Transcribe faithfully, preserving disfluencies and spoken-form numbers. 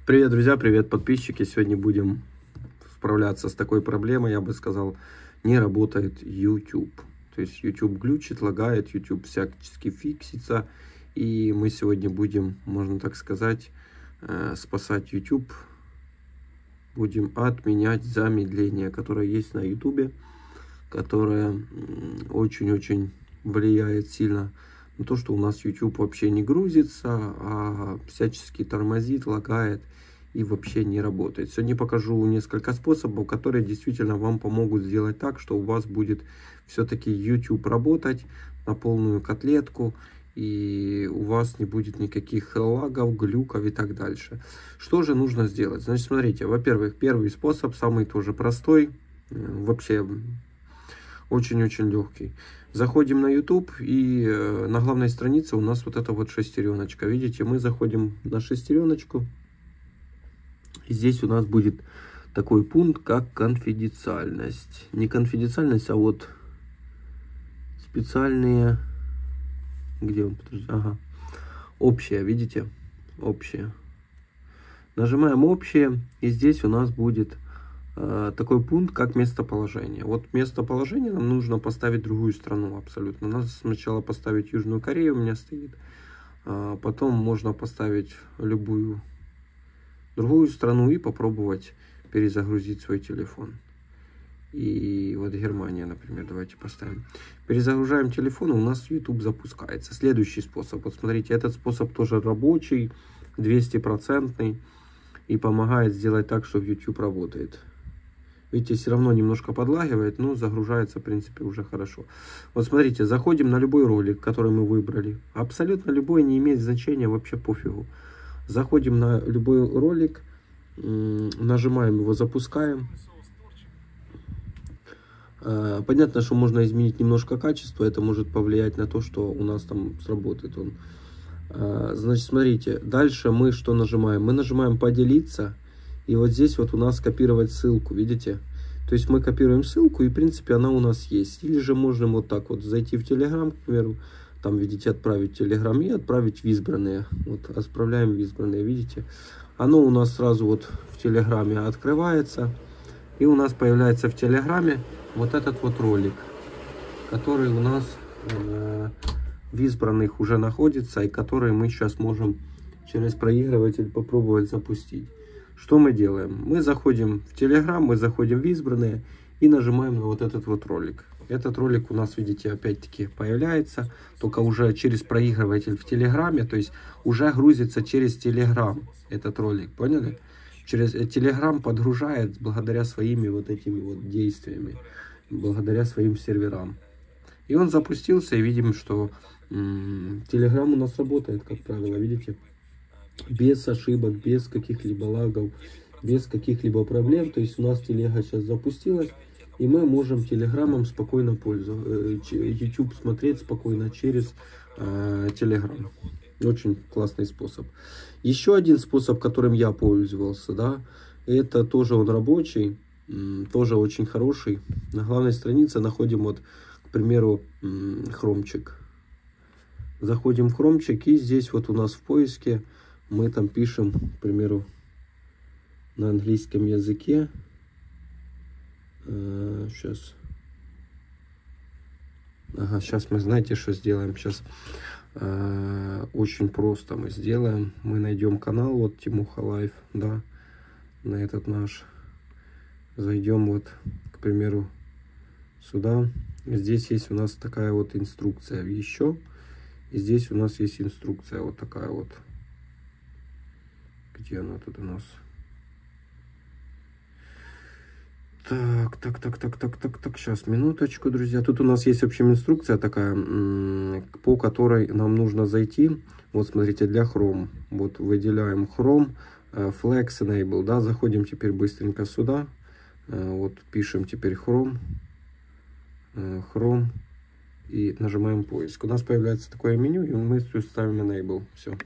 Привет, друзья, привет, подписчики. Сегодня будем справляться с такой проблемой, я бы сказал, не работает YouTube. То есть YouTube глючит, лагает, YouTube всячески фиксится. И мы сегодня будем, можно так сказать, спасать YouTube. Будем отменять замедление, которое есть на YouTube, которое очень-очень влияет сильно на то, что у нас YouTube вообще не грузится, а всячески тормозит, лагает и вообще не работает. Сегодня покажу несколько способов, которые действительно вам помогут сделать так, что у вас будет все-таки YouTube работать на полную котлетку, и у вас не будет никаких лагов, глюков и так дальше. Что же нужно сделать? Значит, смотрите, во-первых, первый способ, самый тоже простой, вообще очень-очень легкий. Заходим на YouTube, и на главной странице у нас вот эта вот шестереночка. Видите, мы заходим на шестереночку, и здесь у нас будет такой пункт, как конфиденциальность. Не конфиденциальность, а вот специальные... Где он? Подожди. Ага. Общее, видите? Общее. Нажимаем общее, и здесь у нас будет э, такой пункт, как местоположение. Вот местоположение нам нужно поставить другую страну абсолютно. Надо сначала поставить Южную Корею, у меня стоит. А потом можно поставить любую другую страну и попробовать перезагрузить свой телефон. И вот Германия, например, давайте поставим. Перезагружаем телефон, и у нас YouTube запускается. Следующий способ. Вот смотрите, этот способ тоже рабочий, двести процентов. И помогает сделать так, что YouTube работает. Видите, все равно немножко подлагивает, но загружается, в принципе, уже хорошо. Вот смотрите, заходим на любой ролик, который мы выбрали. Абсолютно любой, не имеет значения, вообще пофигу. Заходим на любой ролик, нажимаем его, запускаем. Понятно, что можно изменить немножко качество, это может повлиять на то, что у нас там сработает он. Значит, смотрите, дальше мы что нажимаем? Мы нажимаем поделиться, и вот здесь вот у нас копировать ссылку, видите? То есть мы копируем ссылку, и в принципе она у нас есть. Или же можем вот так вот зайти в Telegram, к примеру, там, видите, отправить в Telegram и отправить в избранные. Вот, отправляем в избранные, видите? Оно у нас сразу вот в Телеграме открывается, и у нас появляется в Телеграме вот этот вот ролик, который у нас э, в избранных уже находится, и который мы сейчас можем через проигрыватель попробовать запустить. Что мы делаем? Мы заходим в Telegram, мы заходим в избранные и нажимаем на вот этот вот ролик. Этот ролик у нас, видите, опять-таки появляется, только уже через проигрыватель в Телеграме, то есть уже грузится через Telegram этот ролик, поняли? Через Telegram подгружает благодаря своими вот этими вот действиями, благодаря своим серверам. И он запустился, и видим, что Telegram у нас работает, как правило, видите, без ошибок, без каких-либо лагов, без каких-либо проблем. То есть у нас телега сейчас запустилась, и мы можем Телеграмом спокойно пользоваться, YouTube смотреть спокойно через э, Telegram. Очень классный способ. Еще один способ, которым я пользовался, да, это тоже он рабочий, тоже очень хороший. На главной странице находим вот, к примеру, хромчик. Заходим в хромчик, и здесь вот у нас в поиске мы там пишем, к примеру, на английском языке. Э, сейчас. Ага, сейчас мы, знаете, что сделаем? Сейчас э, очень просто мы сделаем. Мы найдем канал, вот Тимуха Лайф, да, на этот наш. Зайдем вот, к примеру, сюда. Здесь есть у нас такая вот инструкция еще. И здесь у нас есть инструкция вот такая вот. Где она тут у нас? Так, так, так, так, так, так, так, сейчас, минуточку, друзья. Тут у нас есть, в общем, инструкция такая, по которой нам нужно зайти. Вот, смотрите, для Chrome. Вот, выделяем Chrome, Flex Enable, да, заходим теперь быстренько сюда. Вот, пишем теперь Chrome, Chrome, и нажимаем поиск. У нас появляется такое меню, и мы ставим Enable, все.